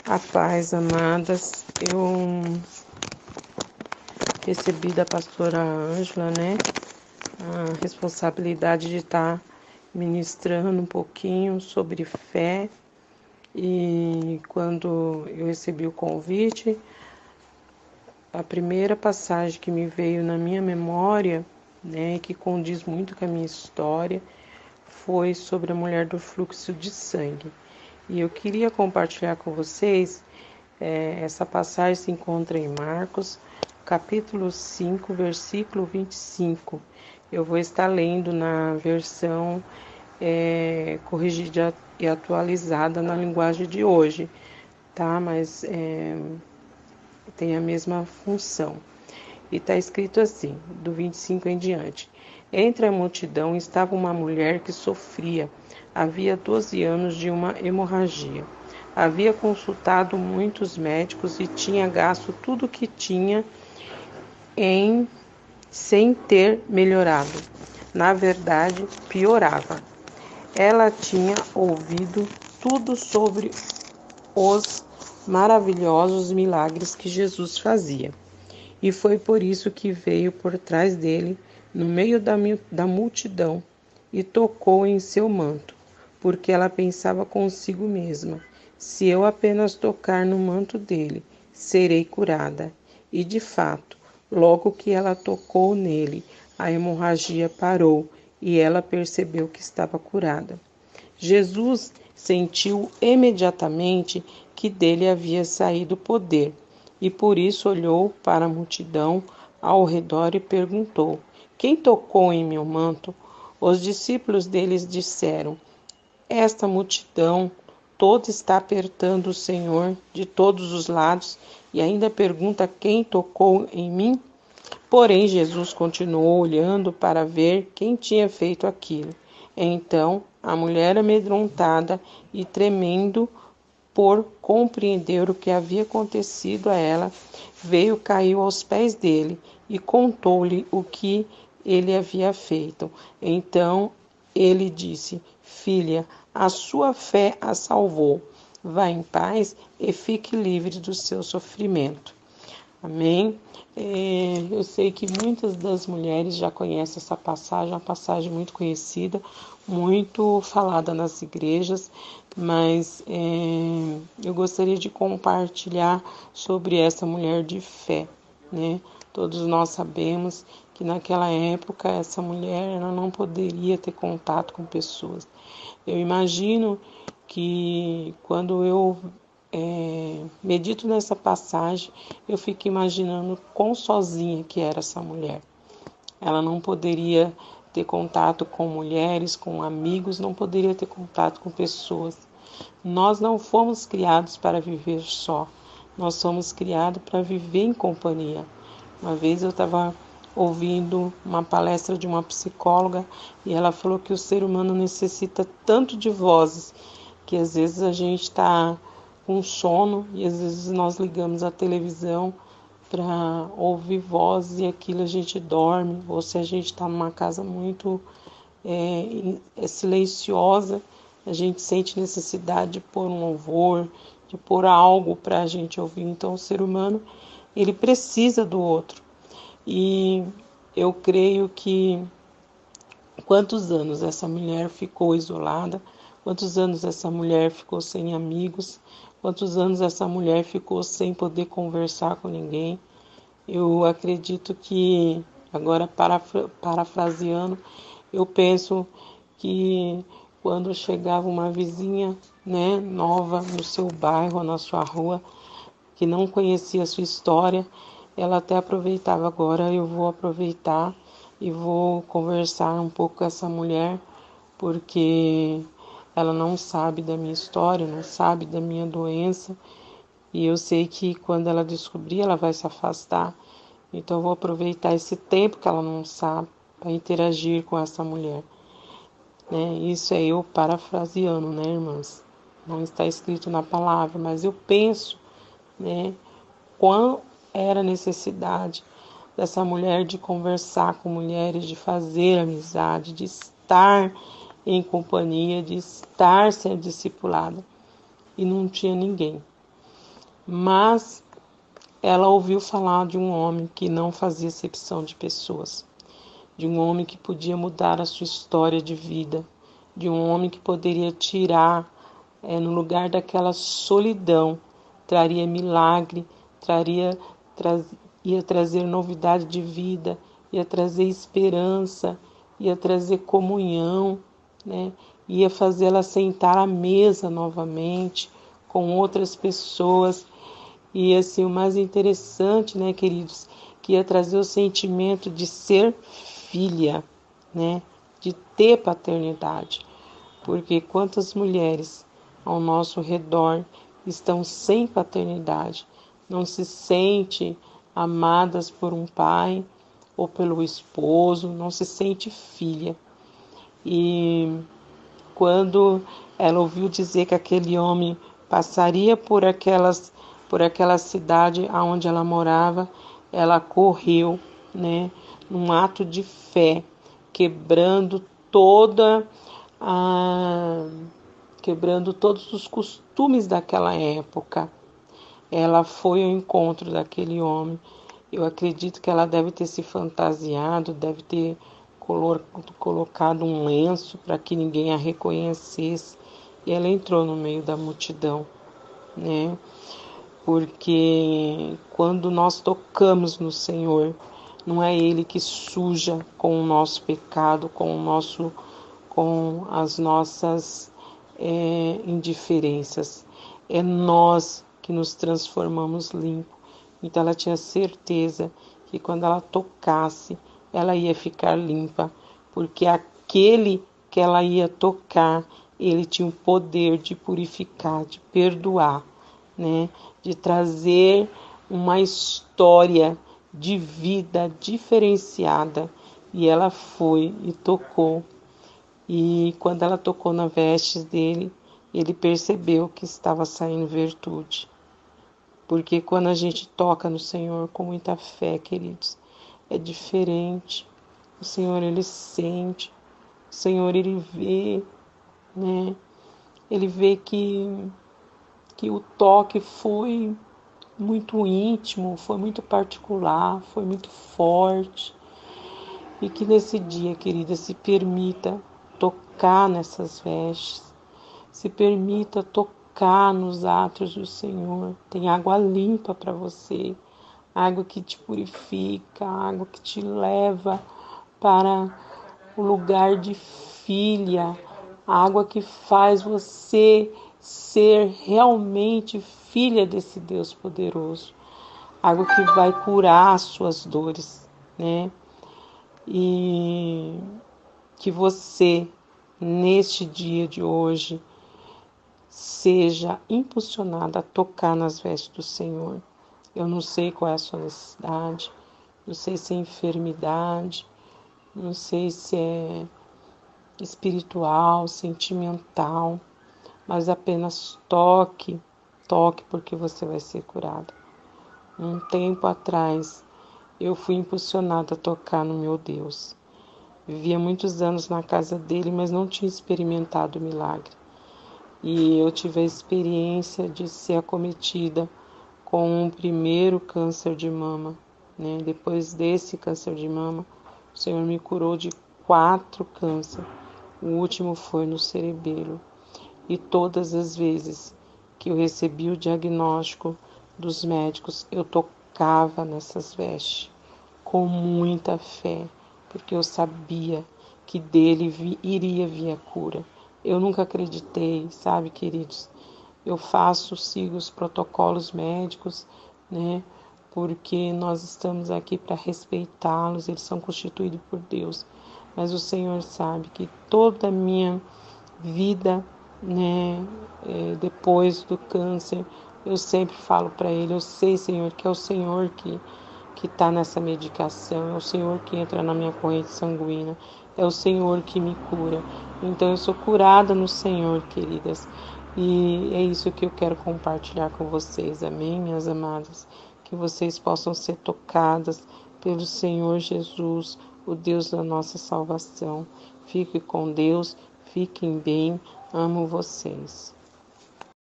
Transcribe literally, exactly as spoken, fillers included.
A paz, amadas, eu recebi da pastora Ângela, né, a responsabilidade de estar ministrando um pouquinho sobre fé. E quando eu recebi o convite, a primeira passagem que me veio na minha memória, né, que condiz muito com a minha história, foi sobre a mulher do fluxo de sangue. E eu queria compartilhar com vocês, é, essa passagem se encontra em Marcos, capítulo cinco, versículo vinte e cinco. Eu vou estar lendo na versão é, corrigida e atualizada na linguagem de hoje, tá? Mas é, tem a mesma função. E está escrito assim, do vinte e cinco em diante. Entre a multidão estava uma mulher que sofria. Havia doze anos de uma hemorragia. Havia consultado muitos médicos e tinha gasto tudo o que tinha em sem ter melhorado. Na verdade, piorava. Ela tinha ouvido tudo sobre os maravilhosos milagres que Jesus fazia. E foi por isso que veio por trás dele, no meio da, da multidão, e tocou em seu manto, porque ela pensava consigo mesma: se eu apenas tocar no manto dele, serei curada. E de fato, logo que ela tocou nele, a hemorragia parou e ela percebeu que estava curada. Jesus sentiu imediatamente que dele havia saído poder, e por isso olhou para a multidão ao redor e perguntou: quem tocou em meu manto? Os discípulos deles disseram: esta multidão toda está apertando o Senhor de todos os lados e ainda pergunta quem tocou em mim? Porém, Jesus continuou olhando para ver quem tinha feito aquilo. Então, a mulher, amedrontada e tremendo por compreender o que havia acontecido a ela, veio, caiu aos pés dele e contou-lhe o que ele havia feito. Então ele disse: filha, a sua fé a salvou. Vá em paz e fique livre do seu sofrimento. Amém? É, eu sei que muitas das mulheres já conhecem essa passagem, uma passagem muito conhecida, muito falada nas igrejas, mas é, eu gostaria de compartilhar sobre essa mulher de fé, né? Todos nós sabemos que naquela época essa mulher ela não poderia ter contato com pessoas. Eu imagino que quando eu é, medito nessa passagem, eu fico imaginando quão sozinha que era essa mulher. Ela não poderia ter contato com mulheres, com amigos, não poderia ter contato com pessoas. Nós não fomos criados para viver só, nós somos criados para viver em companhia. Uma vez eu estava ouvindo uma palestra de uma psicóloga e ela falou que o ser humano necessita tanto de vozes que às vezes a gente está com sono e às vezes nós ligamos a televisão para ouvir vozes e aquilo a gente dorme, ou se a gente está numa casa muito é, é silenciosa, a gente sente necessidade de pôr um louvor, de pôr algo para a gente ouvir. Então o ser humano ele precisa do outro. E eu creio que quantos anos essa mulher ficou isolada, quantos anos essa mulher ficou sem amigos, quantos anos essa mulher ficou sem poder conversar com ninguém. Eu acredito que, agora parafra- parafraseando, eu penso que quando chegava uma vizinha, né, nova no seu bairro, na sua rua, que não conhecia a sua história, ela até aproveitava. Agora eu vou aproveitar e vou conversar um pouco com essa mulher, porque ela não sabe da minha história, não sabe da minha doença, e eu sei que quando ela descobrir, ela vai se afastar. Então eu vou aproveitar esse tempo que ela não sabe para interagir com essa mulher. Né? Isso é eu parafraseando, né, irmãs? Não está escrito na palavra, mas eu penso, né, quão era a necessidade dessa mulher de conversar com mulheres, de fazer amizade, de estar em companhia, de estar sendo discipulada. E não tinha ninguém. mas ela ouviu falar de um homem que não fazia acepção de pessoas, de um homem que podia mudar a sua história de vida, de um homem que poderia tirar, é, no lugar daquela solidão, traria milagre, traria, tra, ia trazer novidade de vida, ia trazer esperança, ia trazer comunhão, né? Ia fazê-la sentar à mesa novamente com outras pessoas. E assim, o mais interessante, né, queridos, que ia trazer o sentimento de ser filha, né, de ter paternidade. Porque quantas mulheres ao nosso redor estão sem paternidade, não se sentem amadas por um pai ou pelo esposo, não se sente filha. E quando ela ouviu dizer que aquele homem passaria por aquelas por aquela cidade aonde ela morava, ela correu, né, num ato de fé, quebrando toda a quebrando todos os costumes daquela época. Ela foi ao encontro daquele homem. Eu acredito que ela deve ter se fantasiado, deve ter colocado um lenço para que ninguém a reconhecesse. E ela entrou no meio da multidão, né? Porque quando nós tocamos no Senhor, não é Ele que suja com o nosso pecado, com o nosso, com as nossas é, indiferenças. É nós que nos transformamos limpo. Então ela tinha certeza que quando ela tocasse, ela ia ficar limpa, porque aquele que ela ia tocar, ele tinha o poder de purificar, de perdoar, né? De trazer uma história de vida diferenciada. E ela foi e tocou. E quando ela tocou na veste dele, ele percebeu que estava saindo virtude. Porque quando a gente toca no Senhor com muita fé, queridos, é diferente. O Senhor, Ele sente. O Senhor, Ele vê, né? Ele vê que, que o toque foi muito íntimo, foi muito particular, foi muito forte. E que nesse dia, querida, se permita tocar nessas vestes, se permita tocar nos atos do Senhor. Tem água limpa para você, água que te purifica, água que te leva para o lugar de filha, água que faz você ser realmente filha desse Deus poderoso, água que vai curar as suas dores, né? E que você, neste dia de hoje, seja impulsionada a tocar nas vestes do Senhor. Eu não sei qual é a sua necessidade, não sei se é enfermidade, não sei se é espiritual, sentimental, mas apenas toque, toque porque você vai ser curado. Um tempo atrás, eu fui impulsionada a tocar no meu Deus. Vivia muitos anos na casa dele, mas não tinha experimentado o milagre. E eu tive a experiência de ser acometida com o primeiro câncer de mama, né? Depois desse câncer de mama, o Senhor me curou de quatro cânceres. O último foi no cerebelo. E todas as vezes que eu recebi o diagnóstico dos médicos, eu tocava nessas vestes com muita fé, porque eu sabia que dele vi, iria vir a cura. Eu nunca acreditei, sabe, queridos? Eu faço, sigo os protocolos médicos, né? Porque nós estamos aqui para respeitá-los, eles são constituídos por Deus. Mas o Senhor sabe que toda a minha vida, né, é, depois do câncer, eu sempre falo para Ele, eu sei, Senhor, que é o Senhor que que está nessa medicação, é o Senhor que entra na minha corrente sanguínea, é o Senhor que me cura. Então eu sou curada no Senhor, queridas. E é isso que eu quero compartilhar com vocês, amém, minhas amadas? Que vocês possam ser tocadas pelo Senhor Jesus, o Deus da nossa salvação. Fique com Deus, fiquem bem, amo vocês.